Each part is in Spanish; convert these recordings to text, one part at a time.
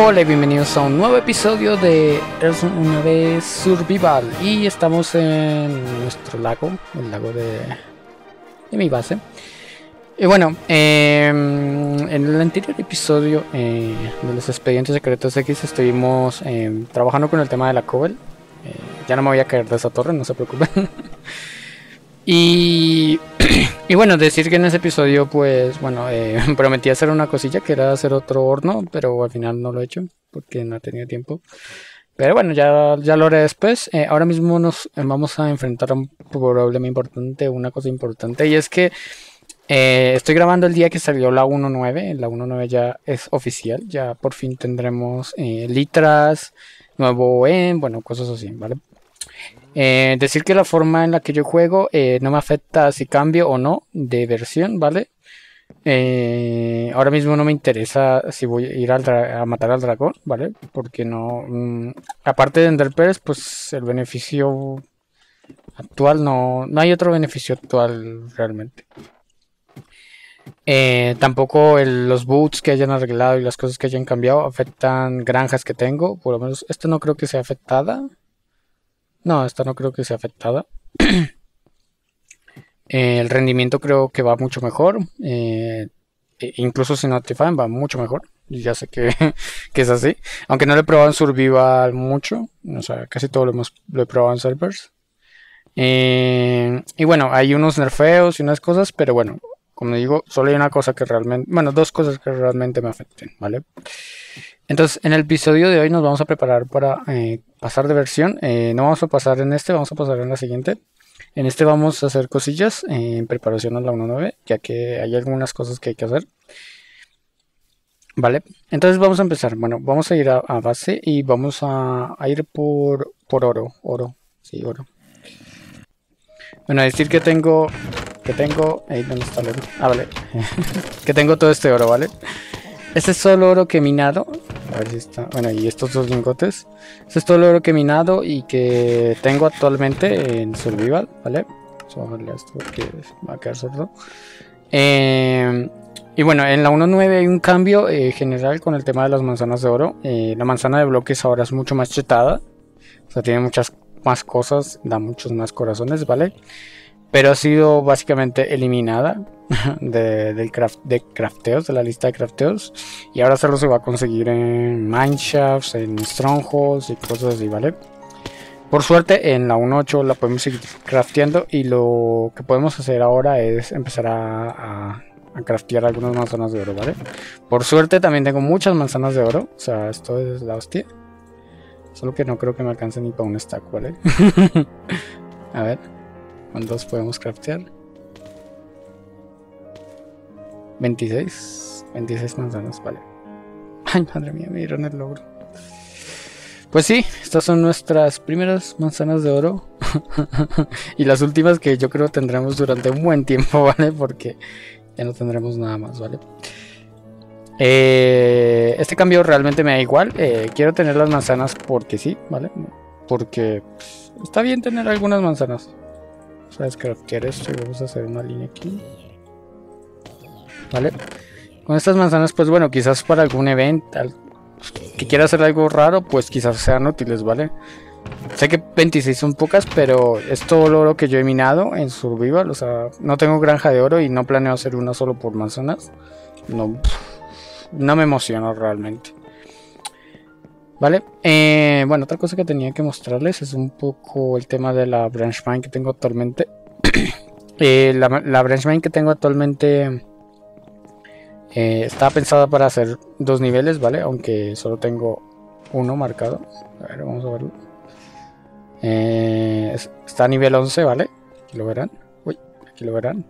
Hola y bienvenidos a un nuevo episodio de Es una vez Survival. Y estamos en nuestro lago, el lago de mi base. Y bueno, en el anterior episodio de los expedientes secretos X estuvimos trabajando con el tema de la Cobble. Ya no me voy a caer de esa torre, no se preocupen. Y bueno, decir que en ese episodio, pues bueno, prometí hacer una cosilla que era hacer otro horno, pero al final no lo he hecho porque no he tenido tiempo. Pero bueno, ya lo haré después. Ahora mismo nos vamos a enfrentar a un problema importante, una cosa importante, y es que estoy grabando el día que salió la 1.9. La 1.9 ya es oficial, ya por fin tendremos litras, nuevo bueno, cosas así, ¿vale? Decir que la forma en la que yo juego no me afecta si cambio o no de versión, ¿vale? Ahora mismo no me interesa si voy a ir a matar al dragón, ¿vale? Porque no... aparte de Ender Pearls, pues el beneficio actual no hay otro beneficio actual realmente. Tampoco los boots que hayan arreglado y las cosas que hayan cambiado afectan granjas que tengo. Por lo menos esta no creo que sea afectada. No, esta no creo que sea afectada. El rendimiento creo que va mucho mejor. Incluso sin Notify va mucho mejor. Y ya sé que, que es así. Aunque no lo he probado en Survival mucho. O sea, casi todo lo he probado en servers. Y bueno, hay unos nerfeos y unas cosas. Pero bueno, como digo, solo hay una cosa que realmente... Bueno, dos cosas que realmente me afecten, ¿vale? Entonces, en el episodio de hoy nos vamos a preparar para pasar de versión. No vamos a pasar en este, vamos a pasar en la siguiente. En este vamos a hacer cosillas en preparación a la 1.9, ya que hay algunas cosas que hay que hacer. Vale, entonces vamos a empezar. Bueno, vamos a ir a base y vamos a ir por oro. Sí, oro. Bueno, decir que tengo... ¿dónde está el oro? Ah, vale. Que tengo todo este oro, ¿vale? Este es solo oro que he minado. A ver si está... Bueno, y estos dos lingotes. Este es todo el oro que he minado y que tengo actualmente en Survival, ¿vale? Vamos a bajarle a esto porque va a quedar sordo. Y bueno, en la 1.9 hay un cambio general con el tema de las manzanas de oro. La manzana de bloques ahora es mucho más chetada. O sea, tiene muchas más cosas, da muchos más corazones, ¿vale? Pero ha sido básicamente eliminada de crafteos, de la lista de crafteos. Y ahora solo se va a conseguir en Mineshafts, en Strongholds y cosas así, ¿vale? Por suerte en la 1.8 la podemos seguir crafteando. Y lo que podemos hacer ahora es empezar a craftear algunas manzanas de oro, ¿vale? Por suerte también tengo muchas manzanas de oro. O sea, esto es la hostia. Solo que no creo que me alcance ni para un stack, ¿vale? A ver, ¿cuántos podemos craftear? 26 manzanas, vale. Ay, madre mía, me dieron el logro. Pues sí, estas son nuestras primeras manzanas de oro. Y las últimas que yo creo tendremos durante un buen tiempo, ¿vale? Porque ya no tendremos nada más, ¿vale? Este cambio realmente me da igual. Quiero tener las manzanas porque sí, ¿vale? Porque pues, está bien tener algunas manzanas. Vamos a descraftear esto y vamos a hacer una línea aquí. ¿Vale? Con estas manzanas, pues bueno, quizás para algún evento que quiera hacer algo raro, pues quizás sean útiles, ¿vale? Sé que 26 son pocas, pero es todo el oro que yo he minado en Survival. O sea, no tengo granja de oro y no planeo hacer una solo por manzanas. No me emociona realmente. Vale, bueno, otra cosa que tenía que mostrarles es un poco el tema de la branch mine que tengo actualmente. La branch mine que tengo actualmente está pensada para hacer 2 niveles, ¿vale? Aunque solo tengo uno marcado. A ver, vamos a verlo. Está a nivel 11, ¿vale? Aquí lo verán. Uy, aquí lo verán.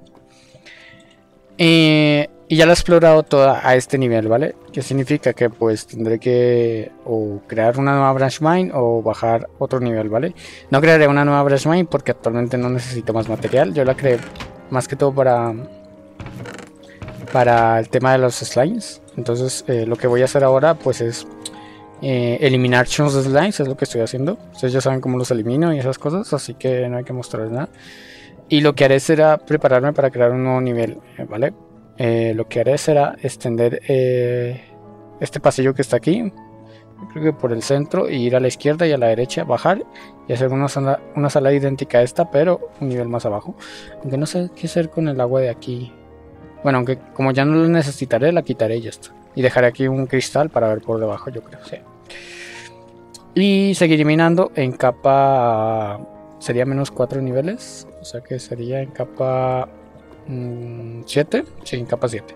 Y ya la he explorado toda a este nivel, ¿vale? Que significa que pues tendré que o crear una nueva branch mine o bajar otro nivel, ¿vale? No crearé una nueva branch mine porque actualmente no necesito más material. Yo la creé más que todo para el tema de los slimes. Entonces lo que voy a hacer ahora pues es eliminar chunks de slimes, es lo que estoy haciendo. Ustedes ya saben cómo los elimino y esas cosas, así que no hay que mostrarles nada. Y lo que haré será prepararme para crear un nuevo nivel, ¿vale? Lo que haré será extender este pasillo que está aquí creo que por el centro, y ir a la izquierda y a la derecha, bajar y hacer una sala idéntica a esta, pero un nivel más abajo. Aunque no sé qué hacer con el agua de aquí. Bueno, aunque como ya no lo necesitaré, la quitaré y ya está. Y dejaré aquí un cristal para ver por debajo, yo creo, sí. Y seguiré minando en capa... sería menos 4 niveles. O sea que sería en capa 7. Sí, en capa 7.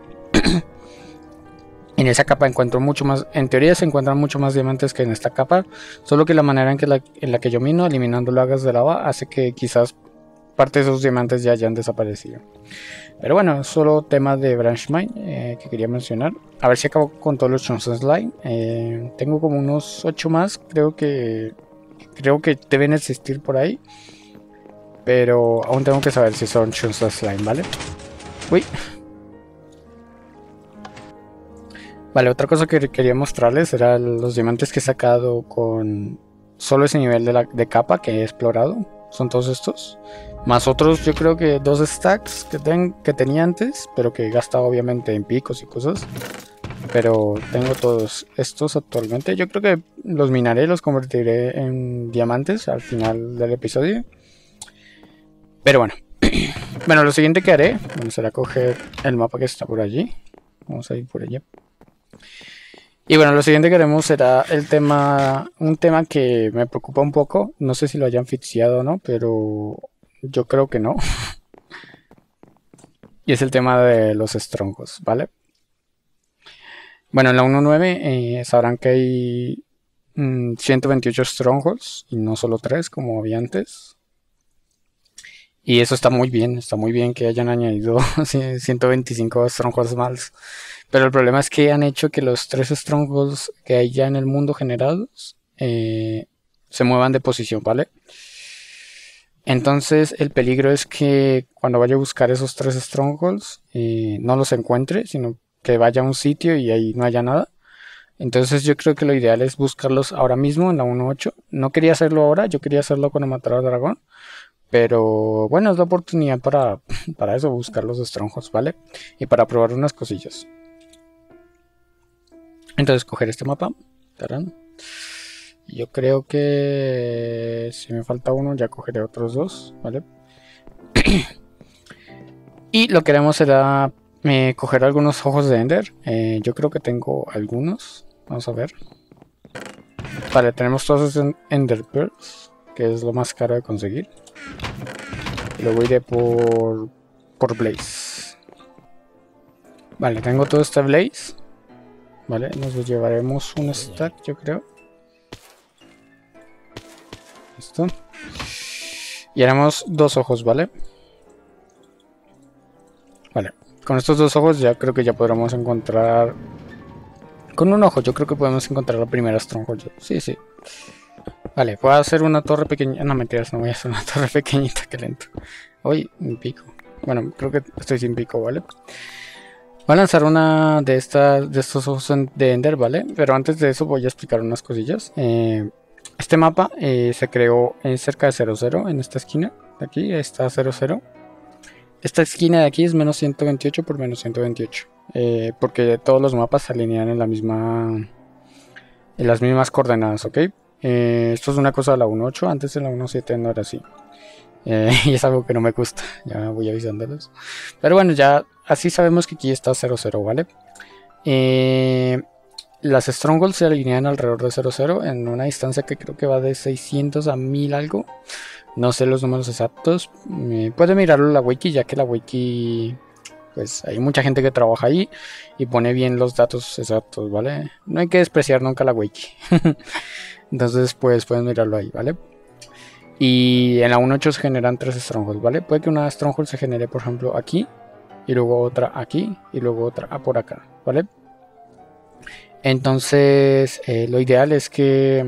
En esa capa encuentro mucho más... En teoría se encuentran mucho más diamantes que en esta capa. Solo que la manera en la que yo mino, eliminando lagas de lava, hace que quizás parte de esos diamantes ya hayan desaparecido. Pero bueno, solo tema de Branch Mine que quería mencionar. A ver si acabo con todos los Chunks Slime. Tengo como unos 8 más. Creo que deben existir por ahí. Pero aún tengo que saber si son Chunks Slime, ¿vale? Uy. Vale, otra cosa que quería mostrarles era los diamantes que he sacado con solo ese nivel de capa que he explorado. Son todos estos. Más otros, yo creo que 2 stacks que tenía antes, pero que he gastado obviamente en picos y cosas. Pero tengo todos estos actualmente. Yo creo que los minaré, los convertiré en diamantes al final del episodio. Pero bueno. Bueno, lo siguiente que haré, será coger el mapa que está por allí. Vamos a ir por allá. Y bueno, lo siguiente que haremos será un tema que me preocupa un poco. No sé si lo hayan fixeado o no, pero yo creo que no. Y es el tema de los strongholds, ¿vale? Bueno, en la 1.9 sabrán que hay 128 strongholds y no solo 3 como había antes. Y eso está muy bien que hayan añadido 125 strongholds más. Pero el problema es que han hecho que los 3 strongholds que hay ya en el mundo generados se muevan de posición, ¿vale? Entonces el peligro es que cuando vaya a buscar esos 3 strongholds no los encuentre, sino que vaya a un sitio y ahí no haya nada. Entonces yo creo que lo ideal es buscarlos ahora mismo en la 1.8. No quería hacerlo ahora, yo quería hacerlo cuando matara al dragón. Pero bueno, es la oportunidad para eso, buscar los strongholds, ¿vale? Y para probar unas cosillas. Entonces coger este mapa. ¡Tarán! Yo creo que si me falta uno ya cogeré otros 2, ¿vale? Y lo que haremos será coger algunos ojos de Ender. Yo creo que tengo algunos. Vamos a ver. Vale, tenemos todos esos Ender Pearls, que es lo más caro de conseguir. Y luego iré por Blaze. Vale, tengo todo este Blaze. Vale, nos lo llevaremos un stack, yo creo. Listo. Y haremos 2 ojos, ¿vale? Vale, con estos 2 ojos ya creo que ya podremos encontrar... Con un ojo yo creo que podemos encontrar la primera stronghold. Sí. Vale, voy a hacer una torre pequeña. No, mentiras, no voy a hacer una torre pequeñita, que lento. Uy, un pico. Bueno, creo que estoy sin pico, ¿vale? Voy a lanzar una de estos ojos de Ender, ¿vale? Pero antes de eso voy a explicar unas cosillas. Este mapa se creó cerca de 00, en esta esquina. De aquí está 00. Esta esquina de aquí es menos 128 por menos 128. Porque todos los mapas se alinean en las mismas coordenadas, ¿ok? Esto es una cosa de la 1.8, antes en la 1.7 no era así. Y es algo que no me gusta, ya voy avisándolos. Pero bueno, ya así sabemos que aquí está 00, ¿vale? Las strongholds se alinean alrededor de 00 en una distancia que creo que va de 600 a 1000 algo. No sé los números exactos. Puede mirarlo la wiki, ya que la wiki... Pues hay mucha gente que trabaja ahí y pone bien los datos exactos, ¿vale? No hay que despreciar nunca la wiki. Entonces pues pueden mirarlo ahí, ¿vale? Y en la 1.8 se generan 3 strongholds, ¿vale? Puede que una stronghold se genere, por ejemplo, aquí, y luego otra aquí, y luego otra por acá, ¿vale? Entonces lo ideal es que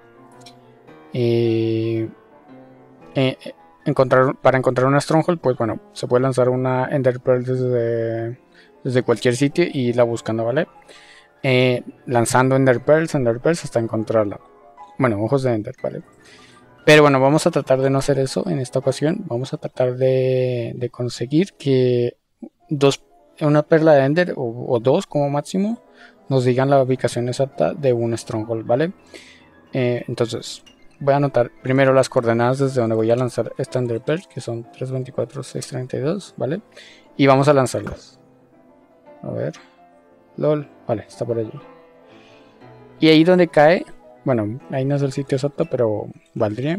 para encontrar una stronghold, pues bueno, se puede lanzar una Ender Pearl desde cualquier sitio y irla buscando, ¿vale? Lanzando Ender Pearls hasta encontrarla. Bueno, ojos de Ender, ¿vale? Pero bueno, vamos a tratar de no hacer eso en esta ocasión. Vamos a tratar de conseguir que una perla de Ender o 2 como máximo nos digan la ubicación exacta de un stronghold, ¿vale? Entonces voy a anotar primero las coordenadas desde donde voy a lanzar esta Ender Pearl, que son 324, 632, ¿vale? Y vamos a lanzarlas. A ver, lol, vale, está por allí. Y ahí donde cae, bueno, ahí no es el sitio exacto, pero valdría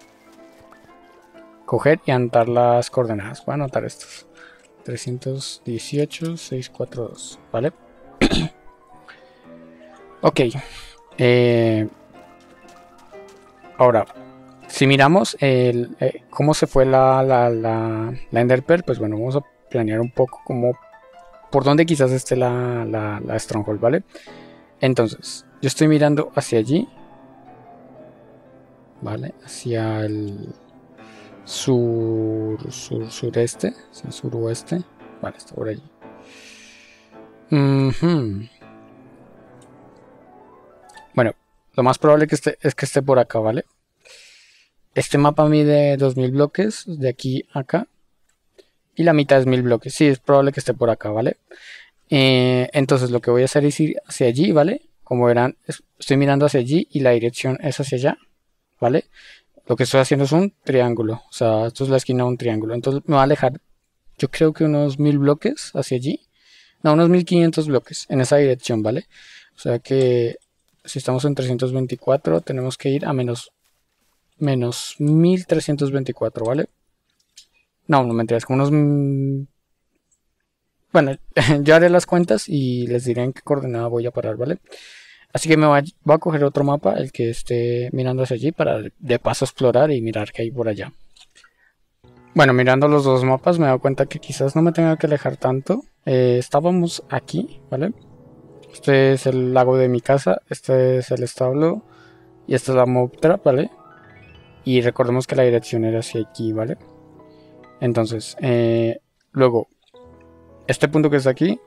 coger y anotar las coordenadas. Voy a anotar estos: 318, 642, ¿vale? Ok. Ahora, si miramos cómo se fue la Ender Pearl, pues bueno, vamos a planear un poco como por dónde quizás esté la Stronghold, ¿vale? Entonces, yo estoy mirando hacia allí, ¿vale? Hacia el sureste, hacia el suroeste, vale, está por allí. Bueno, lo más probable es que esté por acá, ¿vale? Este mapa mide 2000 bloques de aquí a acá. Y la mitad es 1000 bloques. Sí, es probable que esté por acá, ¿vale? Entonces lo que voy a hacer es ir hacia allí, ¿vale? Como verán, estoy mirando hacia allí y la dirección es hacia allá, ¿vale? Lo que estoy haciendo es un triángulo. O sea, esto es la esquina de un triángulo. Entonces me va a alejar, yo creo que unos 1000 bloques hacia allí. No, unos 1500 bloques en esa dirección, ¿vale? O sea que si estamos en 324, tenemos que ir a menos 1324, ¿vale? No, no mentiras, como unos... Bueno, yo haré las cuentas y les diré en qué coordenada voy a parar, ¿vale? Así que voy a coger otro mapa, el que esté mirando hacia allí, para de paso explorar y mirar qué hay por allá. Bueno, mirando los dos mapas me he dado cuenta que quizás no me tenga que alejar tanto. Estábamos aquí, ¿vale? Este es el lago de mi casa, este es el establo y esta es la mob trap, ¿vale? Y recordemos que la dirección era hacia aquí, ¿vale? Entonces, luego, este punto que está aquí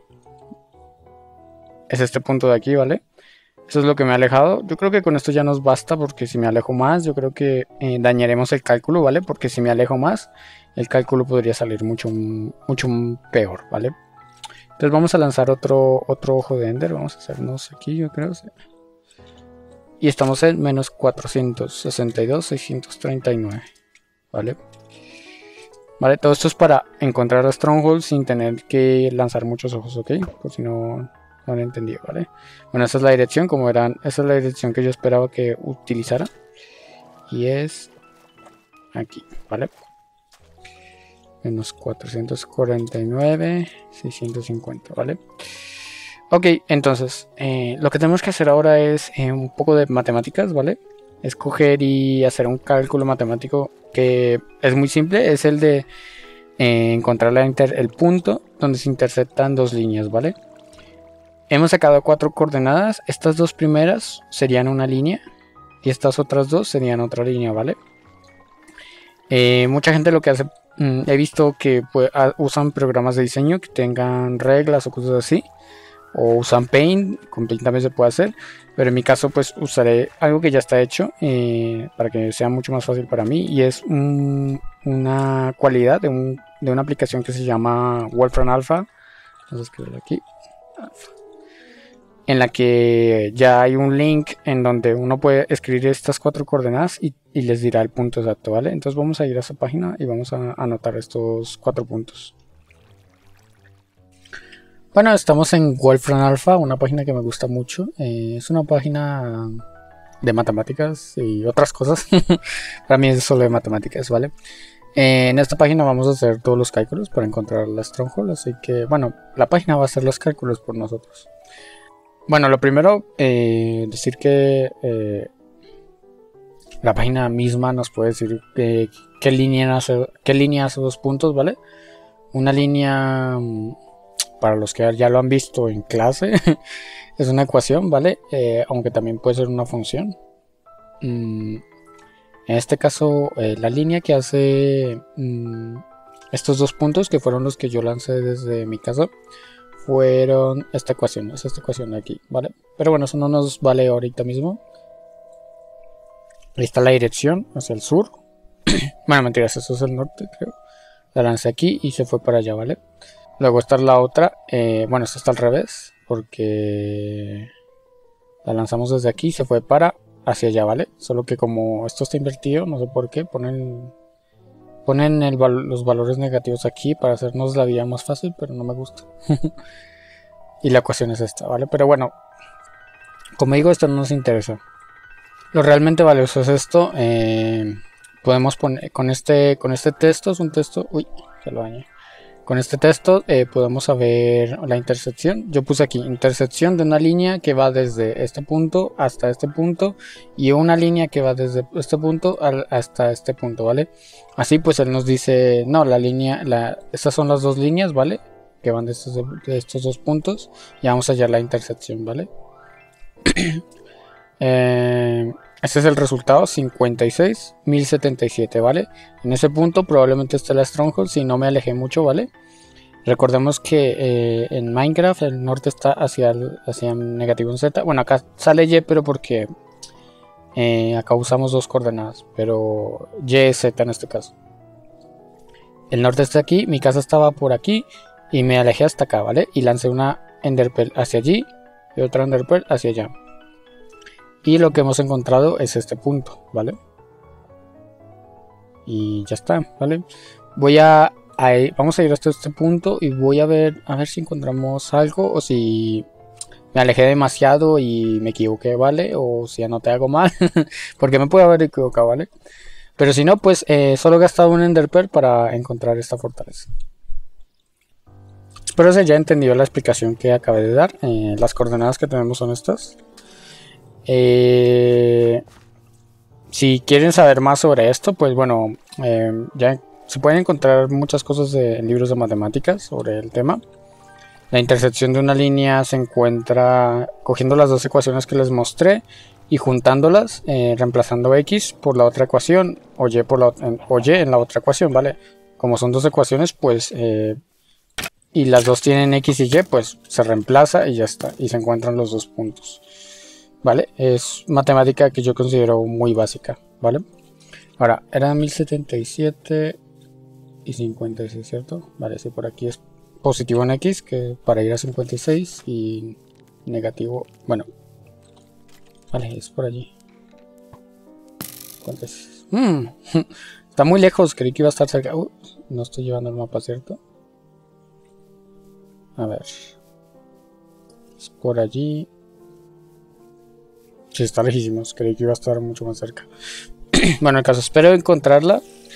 es este punto de aquí, ¿vale? Eso es lo que me ha alejado. Yo creo que con esto ya nos basta, porque si me alejo más, yo creo que dañaremos el cálculo, ¿vale? Porque si me alejo más, el cálculo podría salir mucho peor, ¿vale? Entonces vamos a lanzar otro ojo de Ender. Vamos a hacernos aquí, yo creo. ¿Sí? Y estamos en menos 462, 639, ¿vale? Vale, todo esto es para encontrar a Stronghold sin tener que lanzar muchos ojos, ¿ok? Por si no han entendido, ¿vale? Bueno, esta es la dirección, como verán, esta es la dirección que yo esperaba que utilizara. Y es aquí, ¿vale? Menos 449, 650, ¿vale? Ok, entonces, lo que tenemos que hacer ahora es un poco de matemáticas, ¿vale? Escoger y hacer un cálculo matemático que es muy simple, es el de encontrar el punto donde se intersectan dos líneas, ¿vale? Hemos sacado 4 coordenadas, estas dos primeras serían una línea y estas otras dos serían otra línea, ¿vale? Mucha gente lo que hace, he visto que usan programas de diseño que tengan reglas o cosas así, o usan Paint, con Paint también se puede hacer, pero en mi caso pues usaré algo que ya está hecho para que sea mucho más fácil para mí, y es una cualidad de una aplicación que se llama Wolfram Alpha. Vamos a escribirlo aquí, Alpha, en la que ya hay un link en donde uno puede escribir estas 4 coordenadas y les dirá el punto exacto, ¿vale? Entonces vamos a ir a esa página y vamos a anotar estos 4 puntos. Bueno, estamos en Wolfram Alpha, una página que me gusta mucho. Es una página de matemáticas y otras cosas. Para mí es solo de matemáticas, ¿vale? En esta página vamos a hacer todos los cálculos para encontrar la Stronghold, así que, bueno, la página va a hacer los cálculos por nosotros. Bueno, lo primero, decir que la página misma nos puede decir qué línea hace 2 puntos, ¿vale? Una línea, para los que ya lo han visto en clase, es una ecuación, ¿vale? Aunque también puede ser una función. En este caso, la línea que hace estos 2 puntos, que fueron los que yo lancé desde mi casa, fueron esta ecuación, es esta ecuación de aquí, ¿vale? Pero bueno, eso no nos vale ahorita mismo. Ahí está la dirección hacia el sur. Bueno, mentiras, eso es el norte, creo. La lancé aquí y se fue para allá, ¿vale? Luego está la otra, bueno, esta está al revés. porque la lanzamos desde aquí y se fue para hacia allá, ¿vale? Solo que como esto está invertido, no sé por qué, ponen los valores negativos aquí para hacernos la vida más fácil, pero no me gusta. Y la ecuación es esta, ¿vale? Pero bueno, como digo, esto no nos interesa. Lo realmente valioso es esto. Podemos poner con este texto, es un texto, uy, se lo dañé. Con este texto podemos saber la intersección. Yo puse aquí intersección de una línea que va desde este punto hasta este punto y una línea que va desde este punto hasta este punto, ¿vale? Así pues él nos dice, no, estas son las dos líneas, ¿vale? Que van de estos dos puntos y vamos a hallar la intersección, ¿vale? Este es el resultado, 56.077, ¿vale? En ese punto probablemente esté la Stronghold si no me alejé mucho, ¿vale? Recordemos que en Minecraft el norte está hacia negativo en Z. Bueno, acá sale Y, pero porque acá usamos dos coordenadas, pero Y es Z en este caso. El norte está aquí, mi casa estaba por aquí y me alejé hasta acá, ¿vale? Y lancé una Enderpearl hacia allí y otra Enderpearl hacia allá. Y lo que hemos encontrado es este punto, ¿vale? Y ya está, ¿vale? Vamos a ir hasta este punto y voy a ver si encontramos algo o si me alejé demasiado y me equivoqué, ¿vale? O si anoté algo mal, porque me puedo haber equivocado, ¿vale? Pero si no, pues solo he gastado un Enderpearl para encontrar esta fortaleza. Espero se haya entendido la explicación que acabé de dar. Las coordenadas que tenemos son estas. Si quieren saber más sobre esto, pues bueno, ya se pueden encontrar muchas cosas en libros de matemáticas sobre el tema. La intersección de una línea se encuentra cogiendo las dos ecuaciones que les mostré y juntándolas, reemplazando x por la otra ecuación o y en la otra ecuación, ¿vale? Como son dos ecuaciones, pues y las dos tienen x y y, pues se reemplaza y ya está, y se encuentran los dos puntos. ¿Vale? Es matemática que yo considero muy básica, ¿vale? Ahora, eran 1077 y 56, ¿cierto? Vale, sí, por aquí es positivo en X, que para ir a 56 y negativo, bueno. Vale, es por allí. ¿Cuánto es? Está muy lejos, creí que iba a estar cerca. No estoy llevando el mapa, ¿cierto? A ver. Es por allí. Sí, está lejísimos, creí que iba a estar mucho más cerca. Bueno, el caso, espero encontrarla.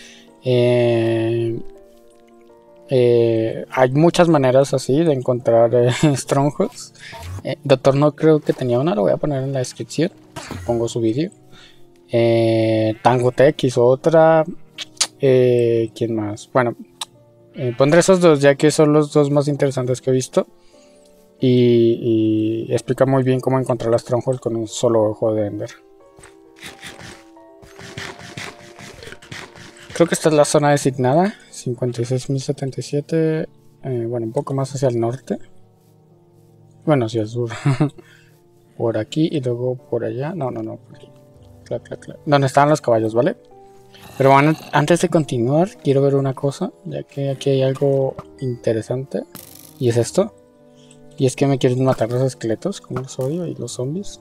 Hay muchas maneras así de encontrar Strongholds. Doctor no creo que tenía una, lo voy a poner en la descripción. Pongo su vídeo. Tangotech hizo otra. ¿Quién más? Bueno, pondré esos dos ya que son los dos más interesantes que he visto. Y explica muy bien cómo encontrar las Stronghold con un solo ojo de Ender. Creo que esta es la zona designada, 56.077, bueno, un poco más hacia el norte. Bueno, hacia el sur. Por aquí y luego por allá. No, por aquí. Clac. Donde estaban los caballos, ¿vale? Pero bueno, antes de continuar, quiero ver una cosa, ya que aquí hay algo interesante. Y es esto. Y es que me quieren matar los esqueletos, como los odio, y los zombies.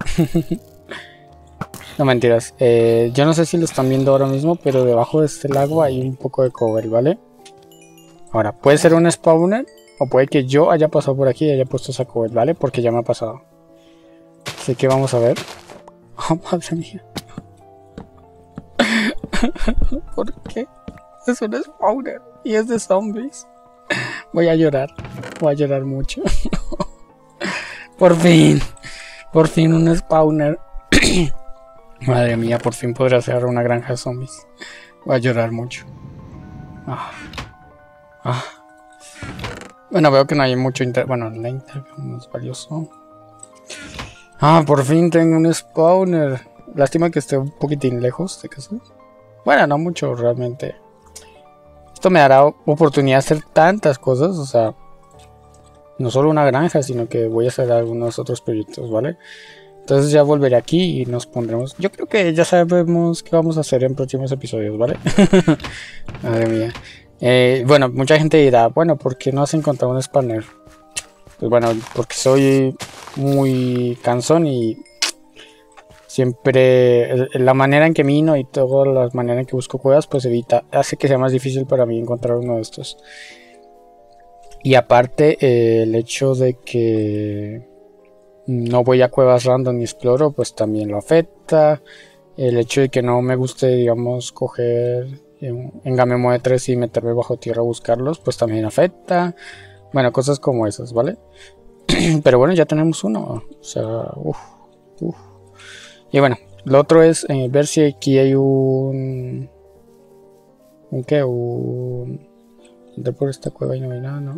No, mentiras. Yo no sé si lo están viendo ahora mismo, pero debajo de este lago hay un poco de cover, ¿vale? Ahora, puede ser un spawner, o puede que yo haya pasado por aquí y haya puesto esa cover, ¿vale? Porque ya me ha pasado. Así que vamos a ver. Oh, madre mía. ¿Por qué? Es un spawner y es de zombies. Voy a llorar mucho. Por fin un spawner. Madre mía, por fin podré hacer una granja de zombies. Voy a llorar mucho. Bueno, veo que no hay mucho bueno, la intercambio es valioso. Por fin tengo un spawner. Lástima que esté un poquitín lejos de casa. Bueno, no mucho realmente. Esto me dará oportunidad de hacer tantas cosas, o sea, no solo una granja, sino que voy a hacer algunos otros proyectos, ¿vale? Entonces ya volveré aquí y nos pondremos. Yo creo que ya sabemos qué vamos a hacer en próximos episodios, ¿vale? Madre mía. Bueno, mucha gente dirá, bueno, ¿por qué no has encontrado un spawner? pues bueno, porque soy muy cansón y siempre la manera en que mino y todas las maneras en que busco cuevas, pues hace que sea más difícil para mí encontrar uno de estos. Y aparte, el hecho de que no voy a cuevas random ni exploro, pues también lo afecta. El hecho de que no me guste, digamos, coger en Game 3 y meterme bajo tierra a buscarlos, pues también afecta. Bueno, cosas como esas, ¿vale? Pero bueno, ya tenemos uno. O sea, uff. Y bueno, lo otro es ver si aquí hay un... ¿Un qué? Entré por esta cueva y no hay nada, ¿no?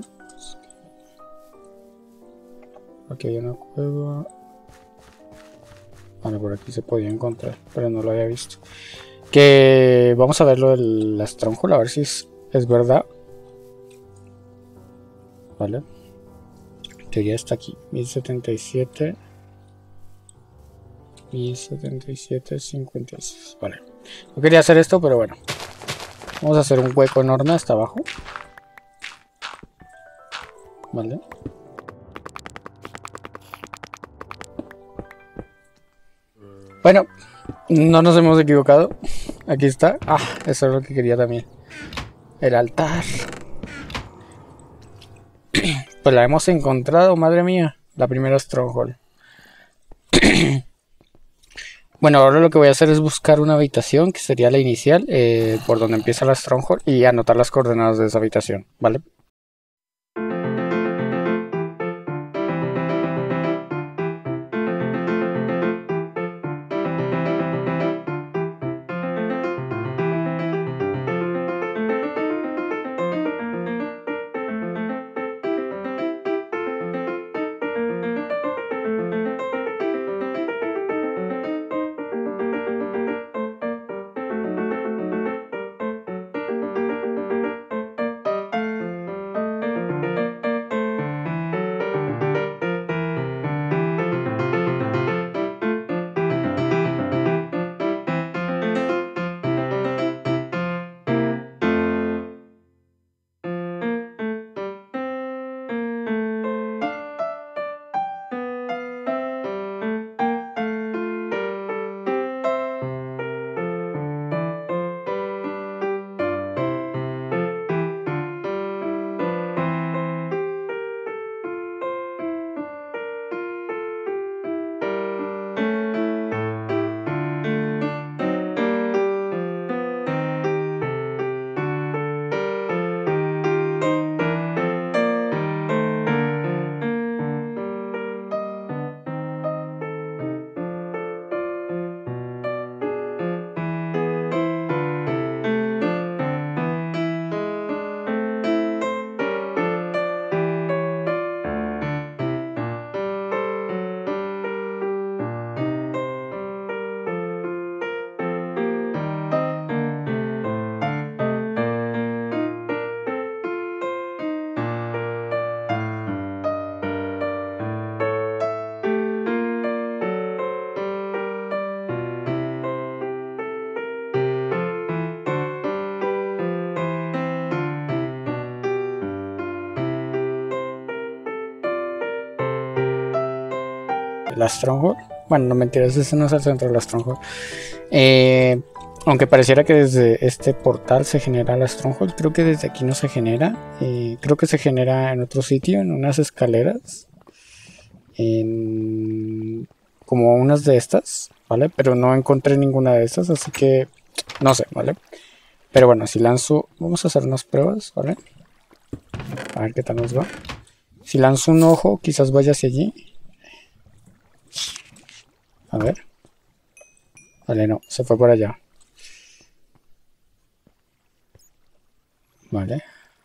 Aquí hay una cueva. Bueno, por aquí se podía encontrar, pero no lo había visto. Que vamos a ver lo del Stronghold, a ver si es verdad. Vale. Que ya está aquí. 1077. 1077.56. Vale. No quería hacer esto, pero bueno. Vamos a hacer un hueco enorme hasta abajo. Vale. Bueno, no nos hemos equivocado. Aquí está. Ah, eso es lo que quería también. El altar. Pues la hemos encontrado, madre mía. La primera Stronghold. Bueno, ahora lo que voy a hacer es buscar una habitación, que sería la inicial, por donde empieza la Stronghold, y anotar las coordenadas de esa habitación, ¿vale? La Stronghold. Bueno, no mentiras, ese no es el centro de la Stronghold. Aunque pareciera que desde este portal se genera la Stronghold, creo que desde aquí no se genera. Creo que se genera en otro sitio, en unas escaleras. Como unas de estas, ¿vale? Pero no encontré ninguna de estas, así que no sé, ¿vale? Pero bueno, si lanzo... Vamos a hacer unas pruebas, ¿vale? A ver qué tal nos va. Si lanzo un ojo, quizás vaya hacia allí. A ver. Vale, no, se fue por allá. Vale.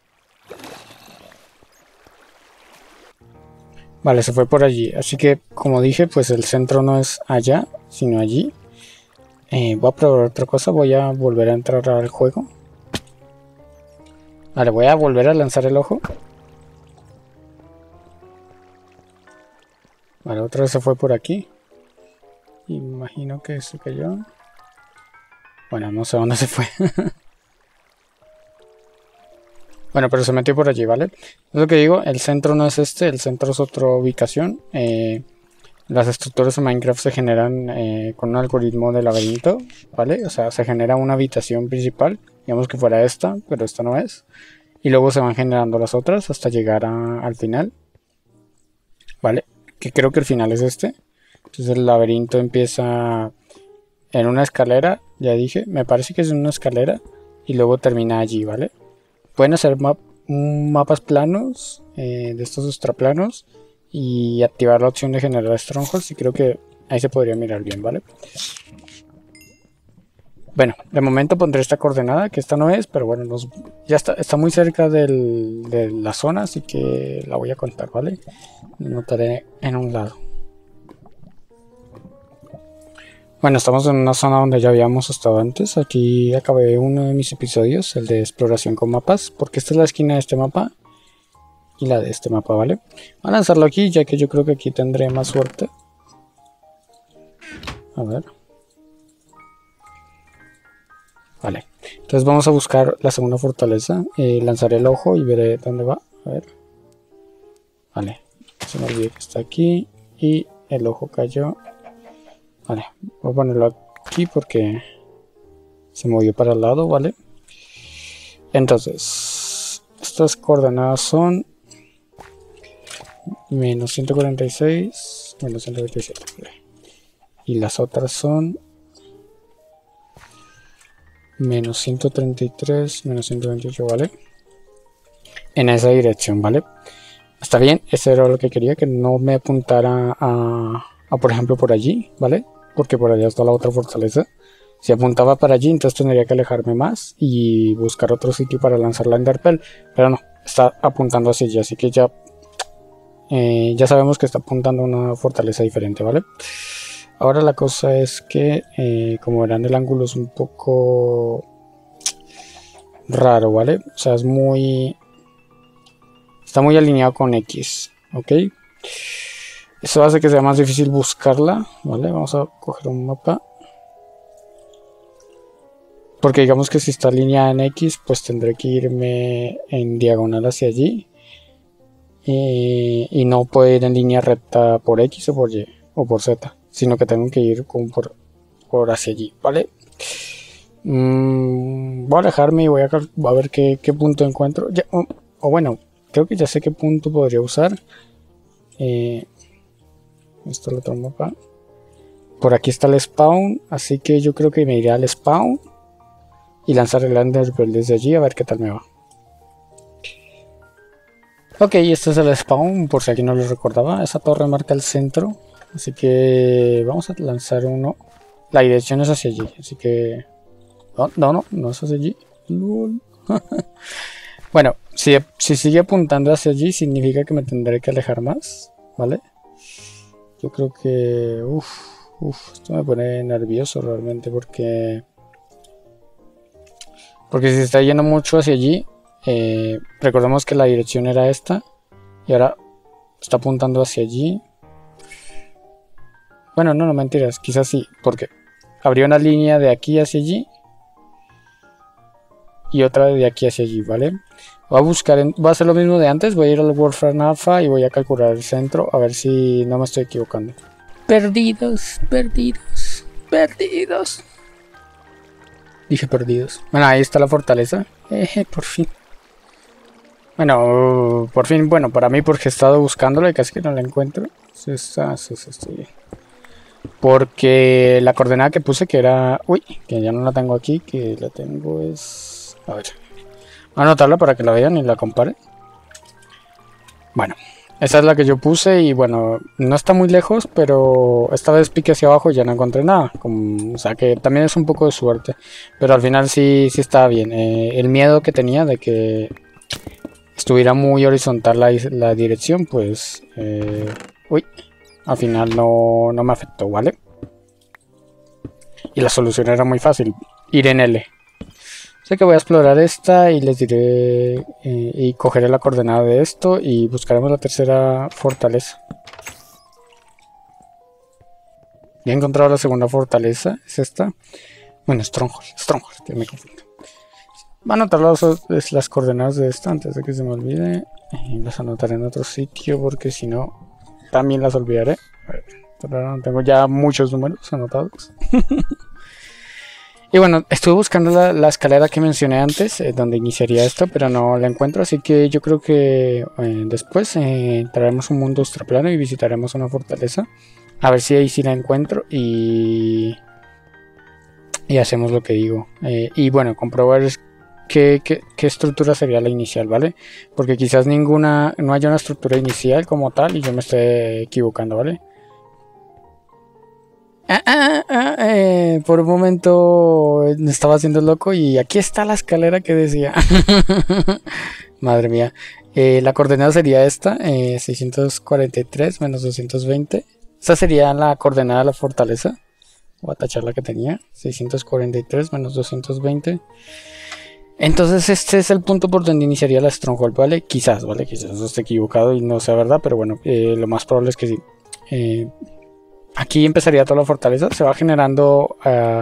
Vale, se fue por allí. Así que, como dije, pues el centro no es allá, sino allí. Voy a probar otra cosa. Voy a volver a entrar al juego. Vale, voy a volver a lanzar el ojo. Vale, otra vez se fue por aquí. Imagino que se cayó. Bueno, no sé dónde se fue. Bueno, pero se metió por allí, ¿vale? Es lo que digo, el centro no es este, el centro es otra ubicación. Las estructuras en Minecraft se generan con un algoritmo de laberinto, ¿vale? O sea, se genera una habitación principal, digamos que fuera esta, pero esta no es. Y luego se van generando las otras hasta llegar al final, ¿vale? Que creo que el final es este. Entonces el laberinto empieza en una escalera, ya dije, me parece que es en una escalera y luego termina allí, ¿vale? Pueden hacer mapas planos, de estos extraplanos, y activar la opción de generar strongholds, y creo que ahí se podría mirar bien, ¿vale? Bueno, de momento pondré esta coordenada, que esta no es, pero bueno, ya está muy cerca de la zona, así que la voy a contar, ¿vale? La anotaré en un lado. Bueno, estamos en una zona donde ya habíamos estado antes. Aquí acabé uno de mis episodios, el de exploración con mapas, porque esta es la esquina de este mapa y la de este mapa, ¿vale? Voy a lanzarlo aquí, ya que yo creo que aquí tendré más suerte. A ver. Vale, entonces vamos a buscar la segunda fortaleza. Lanzaré el ojo y veré dónde va. A ver. Vale, se me olvidó que está aquí y el ojo cayó. Vale, voy a ponerlo aquí porque se movió para el lado, ¿vale? Entonces, estas coordenadas son menos 146, menos 127, ¿vale? Y las otras son menos 133, menos 128, ¿vale? En esa dirección, ¿vale? Está bien, eso era lo que quería, que no me apuntara a por ejemplo, por allí, ¿vale? Porque por allá está la otra fortaleza. Si apuntaba para allí, entonces tendría que alejarme más y buscar otro sitio para lanzar la Enderpearl. Pero no, está apuntando hacia allí, así que ya sabemos que está apuntando a una fortaleza diferente, ¿vale? Ahora la cosa es que, como verán, el ángulo es un poco raro, ¿vale? O sea, está muy alineado con X, ¿ok? Eso hace que sea más difícil buscarla, ¿vale? Vamos a coger un mapa. Porque digamos que si está alineada en X, pues tendré que irme en diagonal hacia allí. Y no puedo ir en línea recta por X o por Y o por Z, sino que tengo que ir como por hacia allí, ¿vale? Voy a alejarme y voy a ver qué punto encuentro. O bueno, creo que ya sé qué punto podría usar. Esto es el otro mapa. Por aquí está el spawn, así que yo creo que me iré al spawn y lanzar el Enderpearl desde allí a ver qué tal me va. Ok, este es el spawn, por si alguien no lo recordaba. Esa torre marca el centro, así que vamos a lanzar uno. La dirección es hacia allí, así que... No es hacia allí. Bueno, si sigue apuntando hacia allí, significa que me tendré que alejar más, ¿vale? Yo creo que... esto me pone nervioso realmente porque si se está yendo mucho hacia allí, recordemos que la dirección era esta y ahora está apuntando hacia allí. Bueno, no mentiras, quizás sí, porque habría una línea de aquí hacia allí y otra de aquí hacia allí, ¿vale? Voy a hacer lo mismo de antes, voy a ir al Warframe Alpha y voy a calcular el centro a ver si no me estoy equivocando. Perdidos. Dije perdidos. Bueno, ahí está la fortaleza. Por fin. Bueno, por fin, bueno, para mí porque he estado buscándola y casi que no la encuentro. Sí, estoy bien. Porque la coordenada que puse que era... Uy, que ya no la tengo aquí, que la tengo es... A ver. Voy a anotarla para que la vean y la comparen. Bueno, esa es la que yo puse y bueno, no está muy lejos, pero esta vez piqué hacia abajo y ya no encontré nada. O sea que también es un poco de suerte. Pero al final sí estaba bien. El miedo que tenía de que estuviera muy horizontal la dirección, pues... uy, al final no me afectó, ¿vale? Y la solución era muy fácil, ir en L. Sé que voy a explorar esta y les diré y cogeré la coordenada de esto y buscaremos la tercera fortaleza. Ya he encontrado la segunda fortaleza, es esta. Bueno, Stronghold, que me confundo. Va a anotar las coordenadas de esta antes de que se me olvide. Las anotaré en otro sitio porque si no, también las olvidaré. Tengo ya muchos números anotados. Y bueno, estuve buscando la escalera que mencioné antes, donde iniciaría esto, pero no la encuentro. Así que yo creo que después entraremos a un mundo extraplano y visitaremos una fortaleza. A ver si ahí sí la encuentro y hacemos lo que digo. Y bueno, comprobar qué estructura sería la inicial, ¿vale? Porque quizás no haya una estructura inicial como tal y yo me esté equivocando, ¿vale? Por un momento me estaba haciendo loco y aquí está la escalera que decía. Madre mía. La coordenada sería esta, 643 menos 220. Esta sería la coordenada de la fortaleza. Voy a tachar la que tenía, 643 menos 220. Entonces este es el punto por donde iniciaría la Stronghold, ¿vale? Quizás esté equivocado y no sea verdad, pero bueno, lo más probable es que sí. Aquí empezaría toda la fortaleza, se va generando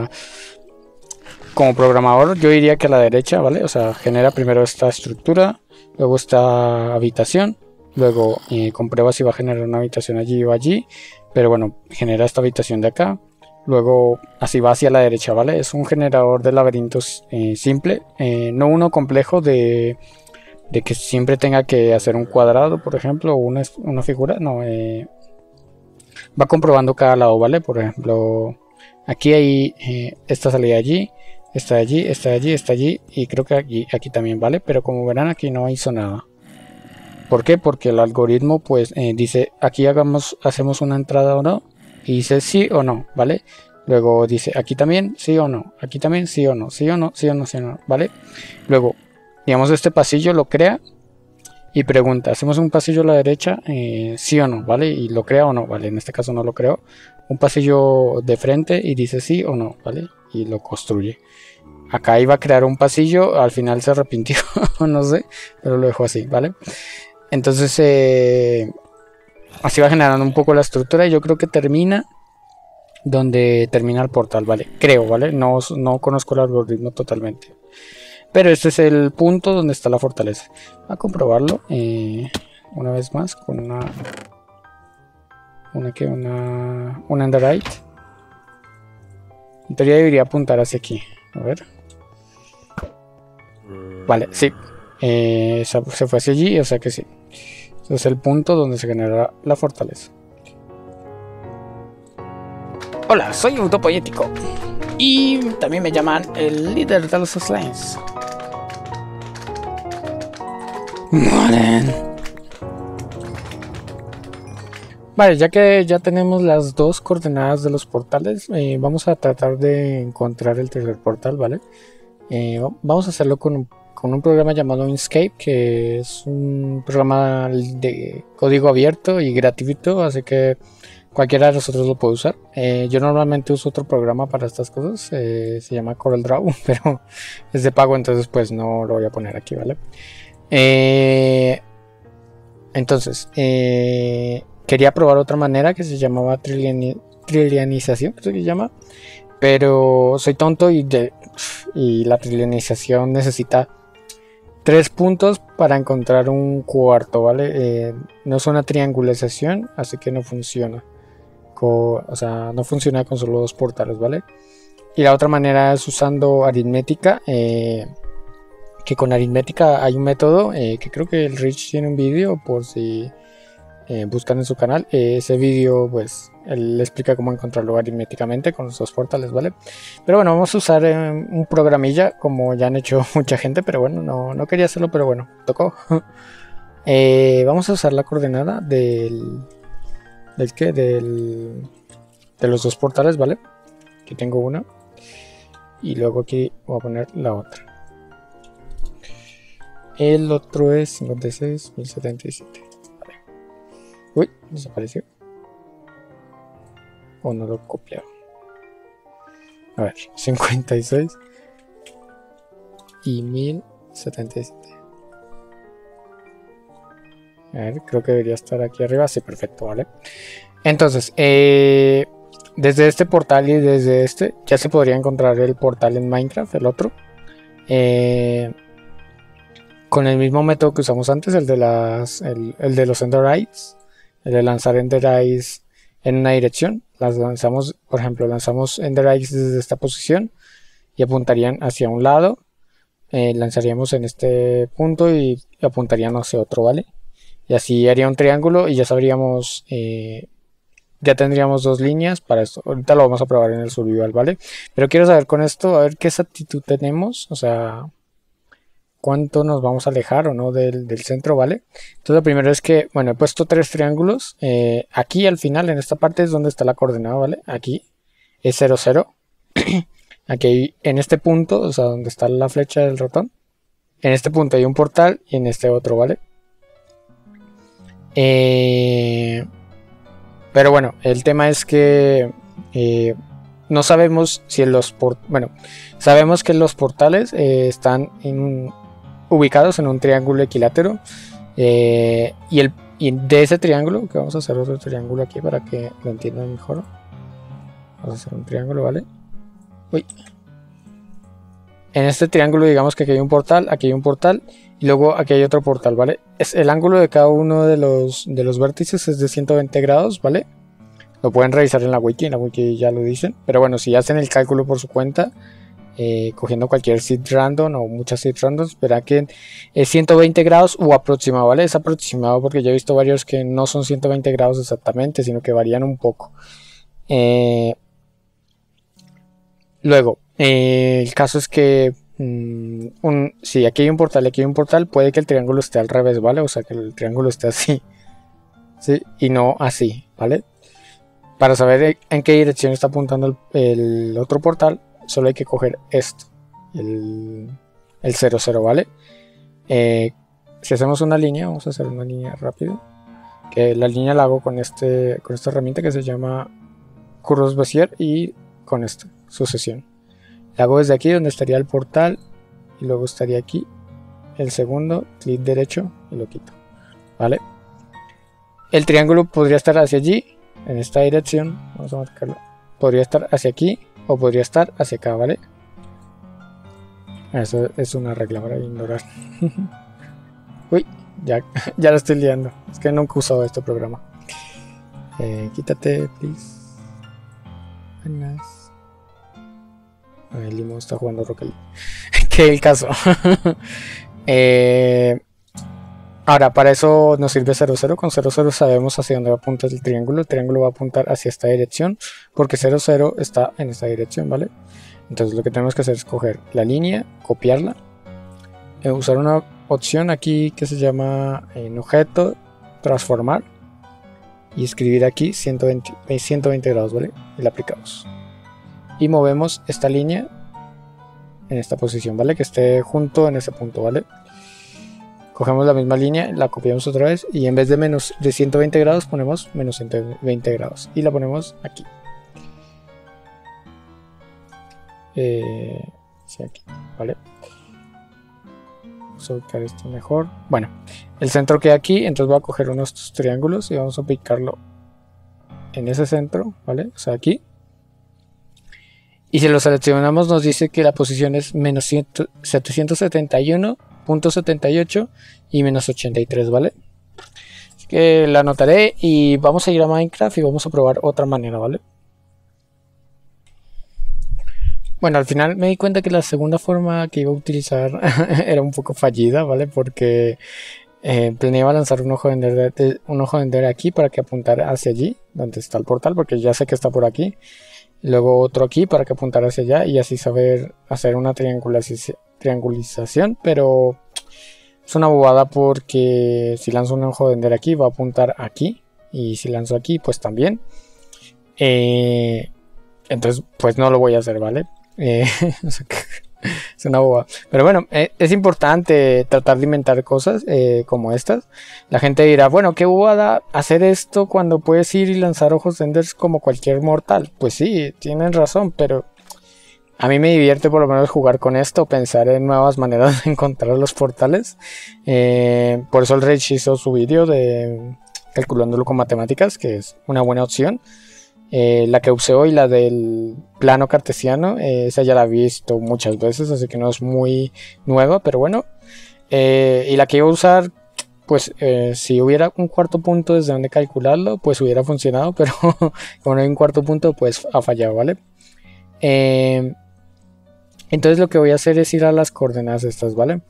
como programador, yo diría que a la derecha, ¿vale? O sea, genera primero esta estructura, luego esta habitación, luego comprueba si va a generar una habitación allí o allí, pero bueno, genera esta habitación de acá, luego así va hacia la derecha, ¿vale? Es un generador de laberintos simple, no uno complejo de que siempre tenga que hacer un cuadrado, por ejemplo, o una figura, no, va comprobando cada lado, ¿vale? Por ejemplo, aquí hay esta salida allí, está allí, está allí, está allí y creo que aquí también, ¿vale? Pero como verán aquí no hizo nada. ¿Por qué? Porque el algoritmo pues dice aquí hacemos una entrada o no y dice sí o no, ¿vale? Luego dice aquí también sí o no, aquí también sí o no, sí o no, sí o no, sí o no, ¿vale? Luego, digamos este pasillo lo crea y pregunta, hacemos un pasillo a la derecha, sí o no, ¿vale? Y lo crea o no, ¿vale? En este caso no lo creo. Un pasillo de frente y dice sí o no, ¿vale? Y lo construye. Acá iba a crear un pasillo, al final se arrepintió, no sé, pero lo dejó así, ¿vale? Entonces, así va generando un poco la estructura y yo creo que termina donde termina el portal, ¿vale? Creo, ¿vale? No conozco el algoritmo totalmente. Pero este es el punto donde está la fortaleza. A comprobarlo una vez más con una Enderite. En teoría debería apuntar hacia aquí. A ver. Vale, sí. Se fue hacia allí, o sea que sí. Este es el punto donde se genera la fortaleza. Hola, soy Autopoético. Y también me llaman el líder de los Slains. Mueren. Vale, ya que ya tenemos las dos coordenadas de los portales, vamos a tratar de encontrar el tercer portal, ¿vale? Vamos a hacerlo con un programa llamado Inkscape, que es un programa de código abierto y gratuito, así que cualquiera de nosotros lo puede usar. Yo normalmente uso otro programa para estas cosas, se llama CorelDRAW, pero es de pago, entonces pues no lo voy a poner aquí, ¿vale? Entonces, quería probar otra manera que se llamaba trilianización, creo que se llama, pero soy tonto y la trilianización necesita 3 puntos para encontrar un cuarto, ¿vale? No es una triangulización, así que no funciona. O sea, no funciona con solo 2 portales, ¿vale? Y la otra manera es usando aritmética, que con aritmética hay un método que creo que el Rich tiene un vídeo por si buscan en su canal. Ese vídeo pues él explica cómo encontrarlo aritméticamente con los 2 portales, ¿vale? Pero bueno, vamos a usar un programilla como ya han hecho mucha gente, pero bueno, no quería hacerlo, pero bueno, tocó. Vamos a usar la coordenada de los 2 portales, ¿vale? Aquí tengo una y luego aquí voy a poner la otra. El otro es 56.077. Vale. Uy, desapareció. O no lo he copiado. A ver, 56 y 1077. A ver, creo que debería estar aquí arriba. Sí, perfecto, ¿vale? Entonces, desde este portal y desde este ya se podría encontrar el portal en Minecraft, el otro. Con el mismo método que usamos antes, el de los Ender Eyes, el de lanzar Ender Eyes en una dirección. Las lanzamos, por ejemplo, lanzamos Ender Eyes desde esta posición y apuntarían hacia un lado. Lanzaríamos en este punto y apuntarían hacia otro, ¿vale? Y así haría un triángulo y ya sabríamos, ya tendríamos dos líneas para esto. Ahorita lo vamos a probar en el survival, ¿vale? Pero quiero saber con esto, a ver qué exactitud tenemos, o sea, cuánto nos vamos a alejar o no del centro, ¿vale? Entonces lo primero es que, bueno, he puesto tres triángulos. Aquí al final, en esta parte es donde está la coordenada, ¿vale? Aquí es 0, 0. Aquí en este punto, o sea, donde está la flecha del ratón, en este punto hay un portal y en este otro, ¿vale? Pero bueno, el tema es que no sabemos si sabemos que los portales están ubicados en un triángulo equilátero, y de ese triángulo, que vamos a hacer otro triángulo aquí para que lo entiendan mejor. Vamos a hacer un triángulo, ¿vale? Uy. En este triángulo digamos que aquí hay un portal y luego aquí hay otro portal, ¿vale? El ángulo de cada uno de los vértices es de 120 grados, ¿vale? Lo pueden revisar en la wiki ya lo dicen, pero bueno, si hacen el cálculo por su cuenta, cogiendo cualquier seed random o muchas seed randoms, verá que es 120 grados o aproximado, ¿vale? Es aproximado porque yo he visto varios que no son 120 grados exactamente, sino que varían un poco. Luego, el caso es que si aquí hay un portal y aquí hay un portal, puede que el triángulo esté al revés, ¿vale? O sea, que el triángulo esté así, ¿sí? Y no así, ¿vale? Para saber en qué dirección está apuntando el otro portal, solo hay que coger esto, el 0, 0, ¿vale? Si hacemos una línea, vamos a hacer una línea rápido, que la línea la hago con esta herramienta que se llama Curves Bezier y con esta sucesión. La hago desde aquí donde estaría el portal y luego estaría aquí el segundo, clic derecho y lo quito, ¿vale? El triángulo podría estar hacia allí, en esta dirección, vamos a marcarlo, podría estar hacia aquí o podría estar hacia acá, ¿vale? Eso es una regla para ignorar. Uy, ya la estoy liando, es que nunca he usado este programa. Quítate, please. Buenas. El Limo está jugando Rocket League. Que el caso. Ahora, para eso nos sirve 0, 0. Con 0, 0 sabemos hacia dónde va a apuntar el triángulo. El triángulo va a apuntar hacia esta dirección, porque 0, 0 está en esta dirección, ¿vale? Entonces lo que tenemos que hacer es coger la línea, copiarla, usar una opción aquí que se llama en objeto, transformar, y escribir aquí 120 grados, ¿vale? Y la aplicamos. Y movemos esta línea en esta posición, ¿vale? Que esté junto en ese punto, ¿vale? Cogemos la misma línea, la copiamos otra vez y en vez de 120 grados ponemos menos 120 grados y la ponemos aquí. Sí, aquí, ¿vale? Vamos a ubicar esto mejor. Bueno, el centro queda aquí, entonces voy a coger uno de estos triángulos y vamos a ubicarlo en ese centro, ¿vale? O sea, aquí. Y si lo seleccionamos nos dice que la posición es menos 771.78 y menos 83, ¿vale? Así que la anotaré y vamos a ir a Minecraft y vamos a probar otra manera, ¿vale? Bueno, al final me di cuenta que la segunda forma que iba a utilizar era un poco fallida, ¿vale? Porque planeaba lanzar un ojo de ender aquí para que apuntara hacia allí, donde está el portal, porque ya sé que está por aquí. Luego otro aquí para que apuntara hacia allá y así saber hacer una triangulización, pero es una bobada porque si lanzo un ojo de ender aquí va a apuntar aquí y si lanzo aquí pues también. Entonces pues no lo voy a hacer, ¿vale? Es una boba. Pero bueno, es importante tratar de inventar cosas como estas. La gente dirá, bueno, qué bobada hacer esto cuando puedes ir y lanzar ojos de ender como cualquier mortal. Pues sí, tienen razón, pero a mí me divierte por lo menos jugar con esto, pensar en nuevas maneras de encontrar los portales. Por eso el Rage hizo su vídeo de calculándolo con matemáticas, que es una buena opción. La que usé hoy, la del plano cartesiano, esa ya la he visto muchas veces, así que no es muy nueva, pero bueno. Y la que iba a usar, pues si hubiera un cuarto punto desde donde calcularlo, pues hubiera funcionado, pero como no hay un cuarto punto, pues ha fallado, ¿vale? Entonces lo que voy a hacer es ir a las coordenadas estas, ¿vale?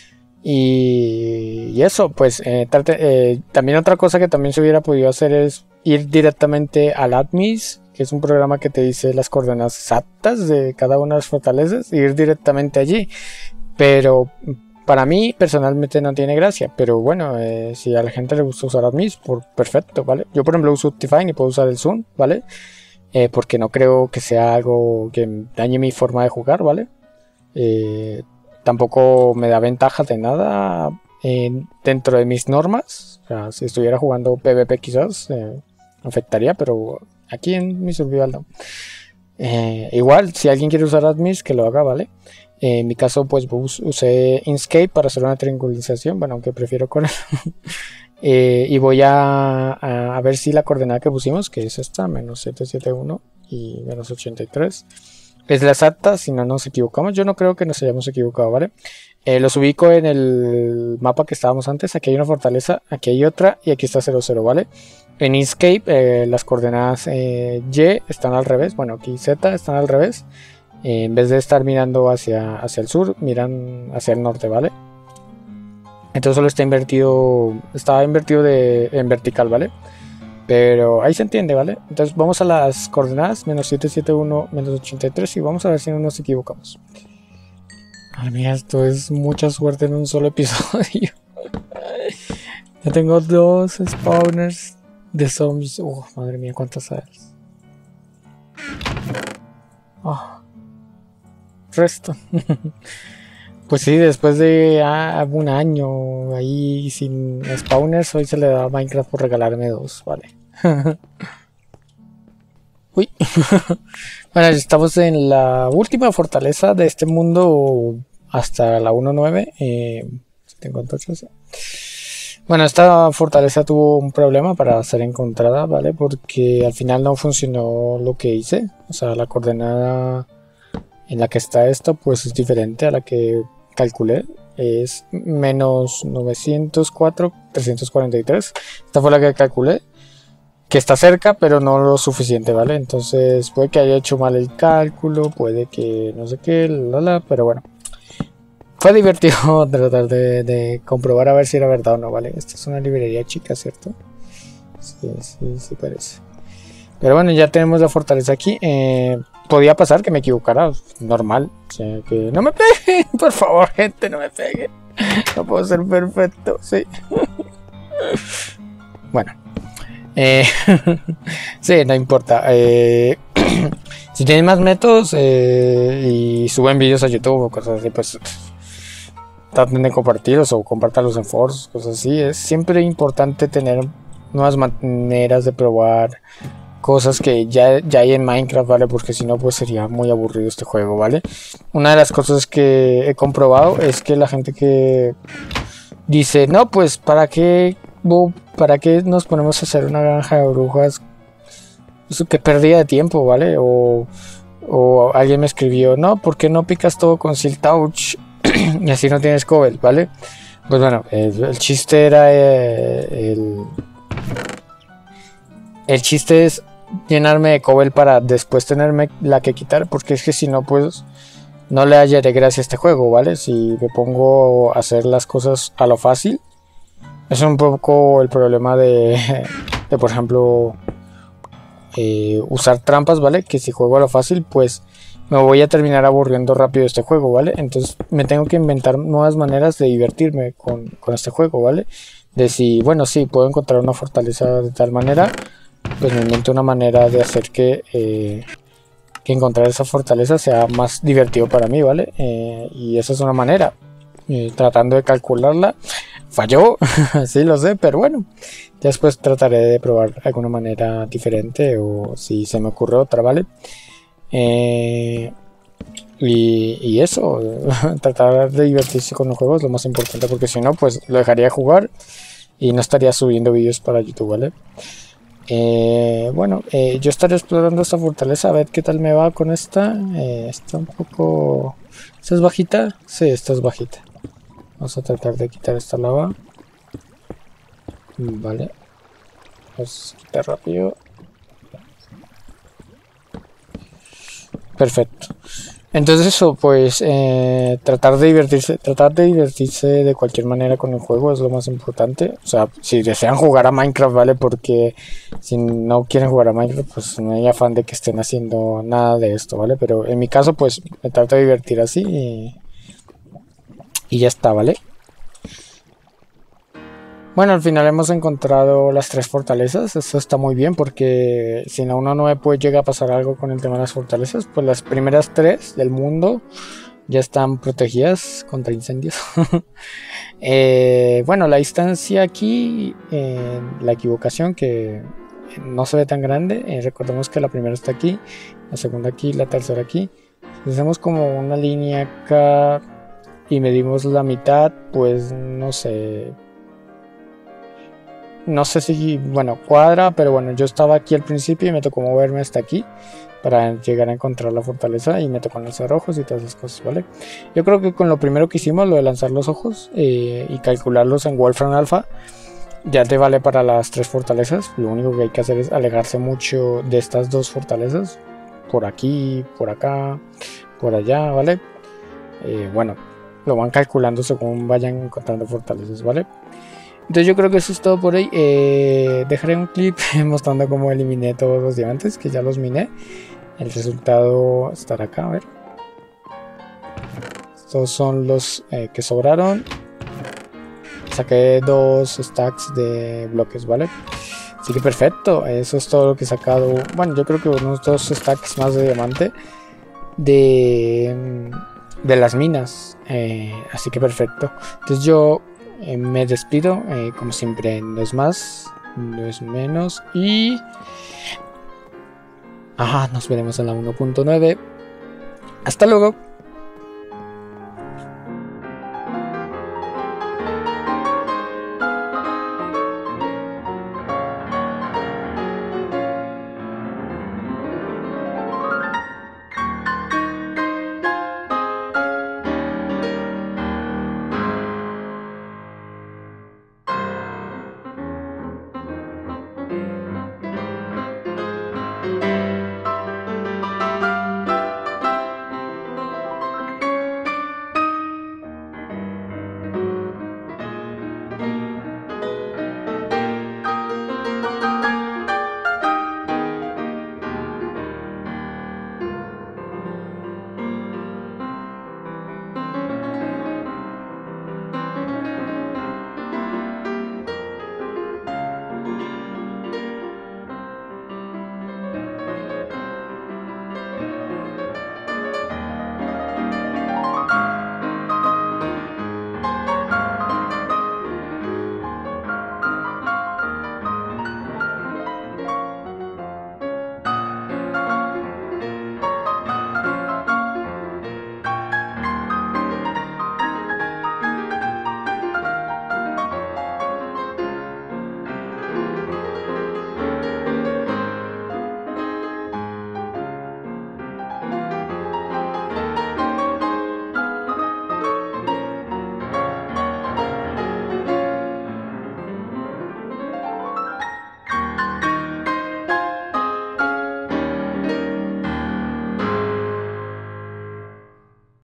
Y eso, pues también otra cosa que también se hubiera podido hacer es ir directamente al ADMIS, que es un programa que te dice las coordenadas exactas de cada una de las fortalezas, e ir directamente allí. Pero para mí personalmente no tiene gracia, pero bueno, si a la gente le gusta usar ADMIS, perfecto, ¿vale? Yo por ejemplo uso Optifine y puedo usar el Zoom, ¿vale? Porque no creo que sea algo que dañe mi forma de jugar, ¿vale? Tampoco me da ventaja de nada dentro de mis normas. O sea, si estuviera jugando PvP quizás afectaría, pero aquí en mi survival no. Igual, si alguien quiere usar ADMIS, que lo haga, ¿vale? En mi caso, pues usé Inkscape para hacer una triangulización, bueno, aunque prefiero Corel. Y voy a ver si la coordenada que pusimos, que es esta, menos 771 y menos 83, es la exacta, si no nos equivocamos. Yo no creo que nos hayamos equivocado, ¿vale? Los ubico en el mapa que estábamos antes. Aquí hay una fortaleza, aquí hay otra y aquí está 00, ¿vale? En Inkscape las coordenadas Y están al revés, bueno, aquí Z están al revés. En vez de estar mirando hacia el sur, miran hacia el norte, ¿vale? Entonces solo estaba invertido en vertical, ¿vale? Pero ahí se entiende, ¿vale? Entonces vamos a las coordenadas, menos 771, menos 83, y vamos a ver si no nos equivocamos. Madre mía, esto es mucha suerte en un solo episodio. Ya tengo 2 spawners de zombies. Madre mía, cuántas sales. Resto. Pues sí, después de un año ahí sin spawners, hoy se le da a Minecraft por regalarme 2, vale. Uy. Bueno, estamos en la última fortaleza de este mundo hasta la 1.9. Tengo entonces. Bueno, esta fortaleza tuvo un problema para ser encontrada, ¿vale? Porque al final no funcionó lo que hice. O sea, la coordenada en la que está esto, pues es diferente a la que calculé. Es menos 904, 343. Esta fue la que calculé. Que está cerca, pero no lo suficiente, ¿vale? Entonces puede que haya hecho mal el cálculo, puede que no sé qué, pero bueno. Fue divertido tratar de comprobar a ver si era verdad o no, ¿vale? Esta es una librería chica, ¿cierto? Sí parece. Pero bueno, ya tenemos la fortaleza aquí. Podía pasar que me equivocara, normal. O sea, que no me peguen, por favor, gente, no me peguen. No puedo ser perfecto, sí. Bueno. Sí, no importa. Si tienen más métodos y suben vídeos a YouTube o cosas así, pues traten de compartirlos o compártanlos en foros, cosas así. Es siempre importante tener nuevas maneras de probar cosas que ya hay en Minecraft, ¿vale? Porque si no, pues sería muy aburrido este juego, ¿vale? Una de las cosas que he comprobado es que la gente que dice, no, pues ¿para qué nos ponemos a hacer una granja de brujas? Eso que pérdida de tiempo, ¿vale? O alguien me escribió, no, ¿por qué no picas todo con Silk Touch? Y así no tienes cobble, ¿vale? Pues bueno, el chiste era el chiste es llenarme de cobble para después tenerme la que quitar, porque es que si no, pues no le hallaré gracia a este juego, ¿vale? Si me pongo a hacer las cosas a lo fácil, es un poco el problema de por ejemplo, usar trampas, ¿vale? Que si juego a lo fácil, pues me voy a terminar aburriendo rápido este juego, ¿vale? Entonces me tengo que inventar nuevas maneras de divertirme con este juego, ¿vale? De si, bueno, sí, puedo encontrar una fortaleza de tal manera, pues me invento una manera de hacer que encontrar esa fortaleza sea más divertido para mí, ¿vale? Y esa es una manera. Tratando de calcularla, falló, sí lo sé, pero bueno, ya después trataré de probar alguna manera diferente o si se me ocurre otra, ¿vale? Y eso, tratar de divertirse con los juegos es lo más importante, porque si no, pues lo dejaría de jugar y no estaría subiendo vídeos para YouTube, ¿vale? Bueno, yo estaré explorando esta fortaleza a ver qué tal me va con esta. Está un poco... ¿Esta es bajita? Sí, esta es bajita. Vamos a tratar de quitar esta lava. Vale. Vamos a quitar rápido. Perfecto. Entonces eso, pues tratar de divertirse de cualquier manera con el juego es lo más importante. O sea, si desean jugar a Minecraft, ¿vale? Porque si no quieren jugar a Minecraft, pues no hay afán de que estén haciendo nada de esto, ¿vale? Pero en mi caso, pues me trato de divertir así y ya está, ¿vale? Bueno, al final hemos encontrado las 3 fortalezas. Eso está muy bien porque si a uno no me puede llegar a pasar algo con el tema de las fortalezas, pues las primeras 3 del mundo ya están protegidas contra incendios. Bueno, la distancia aquí, la equivocación que no se ve tan grande. Recordemos que la primera está aquí, la segunda aquí, la tercera aquí. Si hacemos como una línea acá y medimos la mitad, pues no sé. No sé si, bueno, cuadra, pero bueno, yo estaba aquí al principio y me tocó moverme hasta aquí para llegar a encontrar la fortaleza y me tocó lanzar ojos y todas esas cosas, ¿vale? Yo creo que con lo primero que hicimos, lo de lanzar los ojos y calcularlos en Wolfram Alpha, ya te vale para las 3 fortalezas. Lo único que hay que hacer es alejarse mucho de estas 2 fortalezas, por aquí, por acá, por allá, ¿vale? Bueno, lo van calculando según vayan encontrando fortalezas, ¿vale? Entonces yo creo que eso es todo por hoy. Dejaré un clip mostrando cómo eliminé todos los diamantes, que ya los miné. El resultado estará acá, a ver. Estos son los que sobraron. Saqué 2 stacks de bloques, ¿vale? Así que perfecto, eso es todo lo que he sacado. Bueno, yo creo que unos 2 stacks más de diamante de las minas. Así que perfecto. Entonces yo me despido, como siempre, no es más, no es menos y... Ajá, nos veremos en la 1.9. Hasta luego.